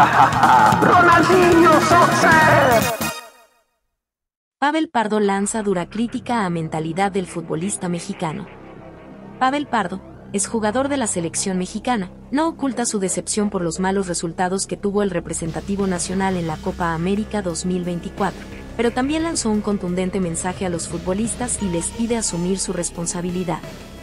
Ronaldinho Soccer. Pavel Pardo lanza dura crítica a mentalidad del futbolista mexicano. Pavel Pardo, exjugador de la selección mexicana, no oculta su decepción por los malos resultados que tuvo el representativo nacional en la Copa América 2024, pero también lanzó un contundente mensaje a los futbolistas y les pide asumir su responsabilidad.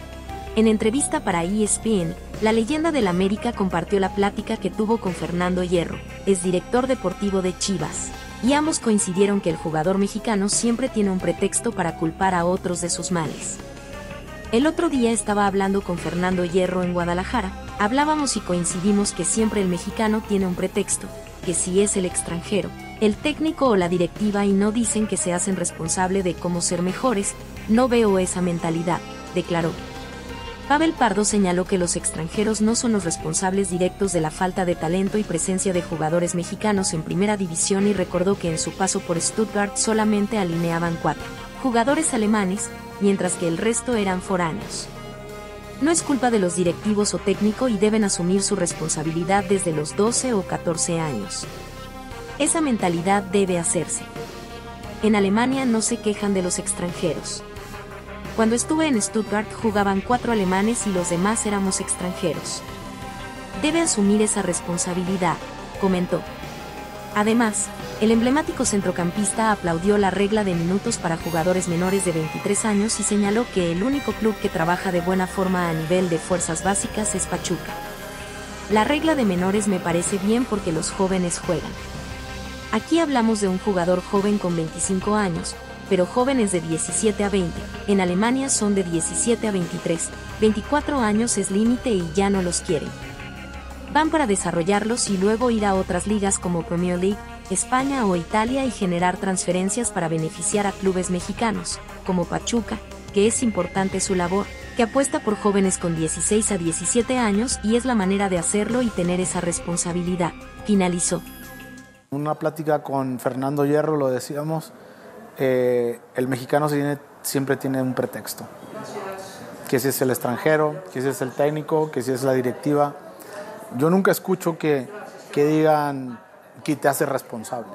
En entrevista para ESPN, la leyenda del América compartió la plática que tuvo con Fernando Hierro, exdirector deportivo de Chivas, y ambos coincidieron que el jugador mexicano siempre tiene un pretexto para culpar a otros de sus males. El otro día estaba hablando con Fernando Hierro en Guadalajara, hablábamos y coincidimos que siempre el mexicano tiene un pretexto, que si es el extranjero, el técnico o la directiva y no dicen que se hacen responsable de cómo ser mejores, no veo esa mentalidad, declaró. Pavel Pardo señaló que los extranjeros no son los responsables directos de la falta de talento y presencia de jugadores mexicanos en primera división y recordó que en su paso por Stuttgart solamente alineaban 4 jugadores alemanes, mientras que el resto eran foráneos. No es culpa de los directivos o técnico y deben asumir su responsabilidad desde los 12 o 14 años. Esa mentalidad debe hacerse. En Alemania no se quejan de los extranjeros. Cuando estuve en Stuttgart jugaban 4 alemanes y los demás éramos extranjeros. Debe asumir esa responsabilidad, comentó. Además, el emblemático centrocampista aplaudió la regla de minutos para jugadores menores de 23 años y señaló que el único club que trabaja de buena forma a nivel de fuerzas básicas es Pachuca. La regla de menores me parece bien porque los jóvenes juegan. Aquí hablamos de un jugador joven con 25 años, pero jóvenes de 17 a 20, en Alemania son de 17 a 23, 24 años es límite y ya no los quieren. Van para desarrollarlos y luego ir a otras ligas como Premier League, España o Italia y generar transferencias para beneficiar a clubes mexicanos, como Pachuca, que es importante su labor, que apuesta por jóvenes con 16 a 17 años y es la manera de hacerlo y tener esa responsabilidad, finalizó. Una plática con Fernando Hierro lo decíamos, el mexicano siempre tiene un pretexto, que si es el extranjero, que si es el técnico, que si es la directiva. Yo nunca escucho que digan que te hace responsable.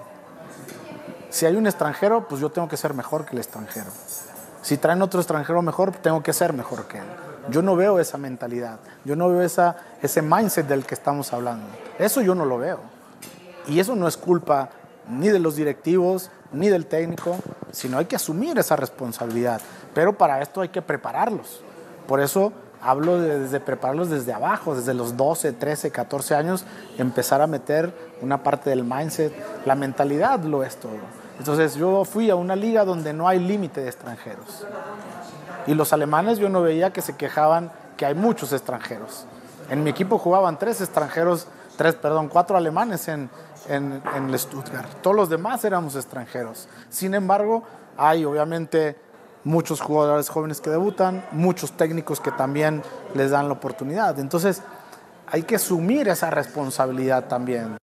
Si hay un extranjero, pues yo tengo que ser mejor que el extranjero. Si traen otro extranjero mejor, tengo que ser mejor que él. Yo no veo esa mentalidad, yo no veo ese mindset del que estamos hablando. Eso yo no lo veo. Y eso no es culpa ni de los directivos, ni del técnico, sino hay que asumir esa responsabilidad. Pero para esto hay que prepararlos. Por eso hablo de prepararlos desde abajo, desde los 12, 13, 14 años, empezar a meter una parte del mindset. La mentalidad lo es todo. Entonces yo fui a una liga donde no hay límite de extranjeros. Y los alemanes yo no veía que se quejaban que hay muchos extranjeros. En mi equipo jugaban 4 alemanes en el Stuttgart. Todos los demás éramos extranjeros. Sin embargo, hay obviamente muchos jugadores jóvenes que debutan, muchos técnicos que también les dan la oportunidad. Entonces, hay que asumir esa responsabilidad también.